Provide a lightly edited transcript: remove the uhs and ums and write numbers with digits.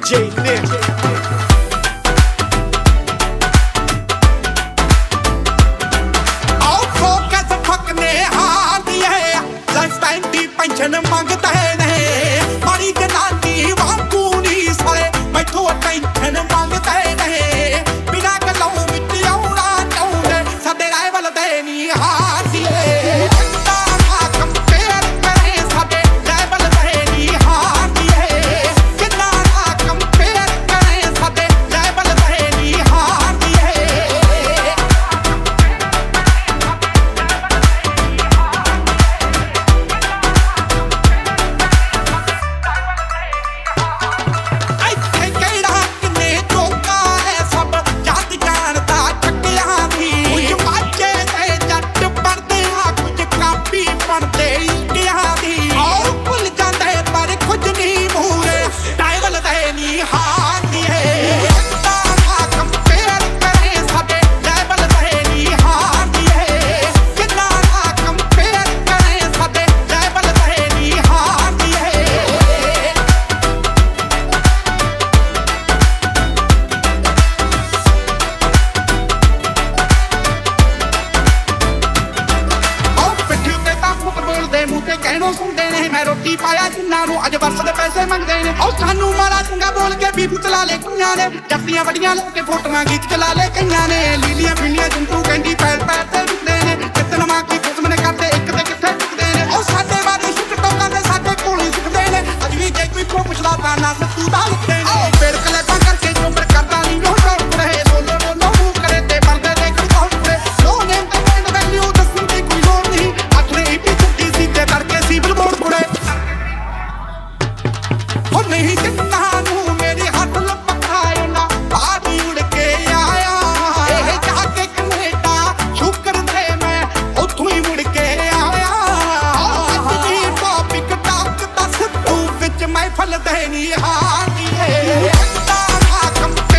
DJ Nick. Pension मंगता है नहीं मारी जनानी वाकू नहीं सारे मैं तो टेंशन मंगता है नहीं बिना गलों विच आउणा चाहुंदे साडे राइवल दे नहीं हासिए मैं रोटी पाया जिन्होंने अज वर्ष के पैसे मंगते हैं और सानू मारा चंगा बोल के बीफ चला ले कई ने जफ्तियां बड़ियां लेके फोटोआं गीत चला ले कई ने लीलियां पीलियां जंतू कहती पैर पैर से रुकते हैं कितन मां की किस्म ने करते एक ते किथे चुकते हैं और साडे बारे सुट टोकां दे साडे कोल ही सिखते हैं अज भी जे कोई पुछदा तां ना तू दा लिखते हैं ओ पेड़ कलेटा करके चोबर करदा नहीं हो शौक रहे बोलो बोलो मुंह करे ते पर्दे दे कौन करे लो नेम ते बैंड वैल्यू दसन दी कोई लोड़ नहीं अखरे ही छुट्टी सी ते करके सिविल बोर्ड पुड़े नहीं जिन्ना नू मेरे हाथ लपकाए ना बाहर उड़ के आया ये जाके कनेडा शुक्र थे मैं उथों ही मुड़ के आया अजी टॉपिक टाक दस तू विच महफल देनी हां